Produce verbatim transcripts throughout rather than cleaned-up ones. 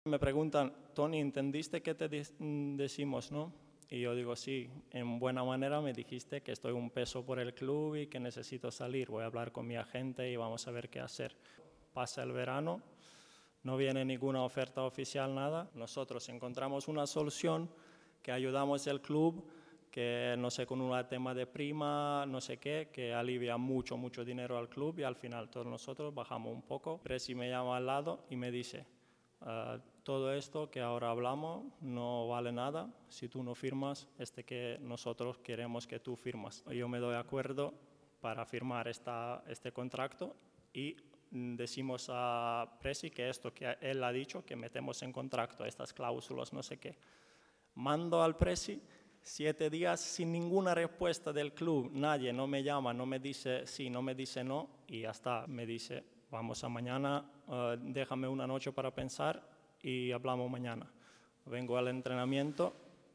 Me preguntan, Tony, ¿entendiste qué te decimos, no? Y yo digo, sí, en buena manera me dijiste que estoy un peso por el club y que necesito salir. Voy a hablar con mi agente y vamos a ver qué hacer. Pasa el verano, no viene ninguna oferta oficial, nada. Nosotros encontramos una solución que ayudamos al club, que no sé, con un tema de prima, no sé qué, que alivia mucho, mucho dinero al club y al final todos nosotros bajamos un poco. Presi me llama al lado y me dice, Uh, todo esto que ahora hablamos no vale nada si tú no firmas este que nosotros queremos que tú firmas. Yo me doy acuerdo para firmar esta, este contrato y decimos a Presi que esto que él ha dicho, que metemos en contrato estas cláusulas, no sé qué. Mando al Presi, siete días sin ninguna respuesta del club, nadie no me llama, no me dice sí, no me dice no y hasta me dice, vamos a mañana, uh, déjame una noche para pensar y hablamos mañana. Vengo al entrenamiento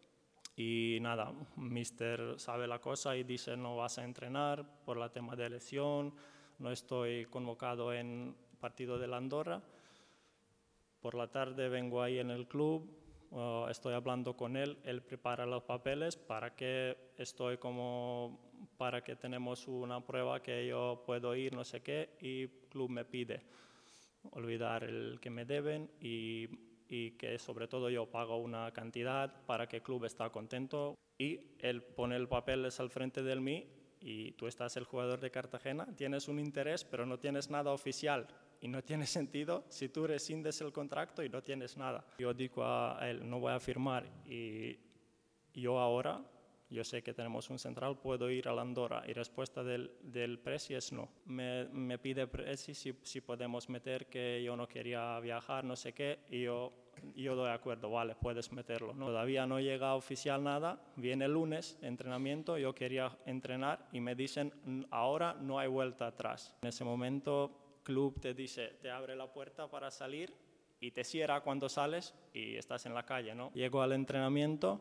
y nada, mister sabe la cosa y dice no vas a entrenar por el tema de lesión, no estoy convocado en partido de la Andorra. Por la tarde vengo ahí en el club, uh, estoy hablando con él, él prepara los papeles para que estoy como, para que tenemos una prueba que yo puedo ir, no sé qué, y el club me pide olvidar el que me deben y, y que sobre todo yo pago una cantidad para que el club esté contento y él pone el papeles al frente de mí y tú estás el jugador de Cartagena, tienes un interés pero no tienes nada oficial. Y no tiene sentido si tú rescindes el contrato y no tienes nada. Yo digo a él, no voy a firmar y yo ahora, yo sé que tenemos un central, puedo ir a la Andorra. Y respuesta del, del Presi es no. Me, me pide Presi si, si podemos meter que yo no quería viajar, no sé qué, y yo, yo doy acuerdo, vale, puedes meterlo, ¿no? Todavía no llega oficial nada, viene el lunes, entrenamiento, yo quería entrenar y me dicen, ahora no hay vuelta atrás. En ese momento club te dice, te abre la puerta para salir y te cierra cuando sales y estás en la calle, ¿no? Llego al entrenamiento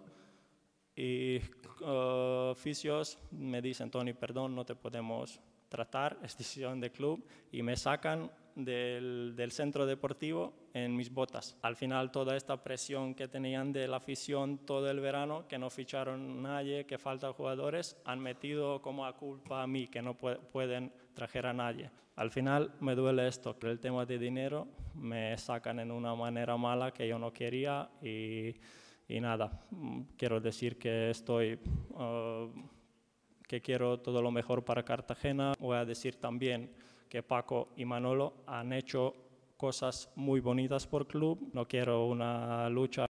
y uh, fisios me dicen, Tony, perdón, no te podemos tratar, es decisión del club, y me sacan del, del centro deportivo en mis botas. Al final toda esta presión que tenían de la afición todo el verano, que no ficharon nadie, que faltan jugadores, han metido como a culpa a mí, que no pu pueden traer a nadie. Al final me duele esto, que el tema de dinero me sacan en una manera mala que yo no quería y, y nada, quiero decir que estoy... Uh, que quiero todo lo mejor para Cartagena. Voy a decir también que Paco y Manolo han hecho cosas muy bonitas por club. No quiero una lucha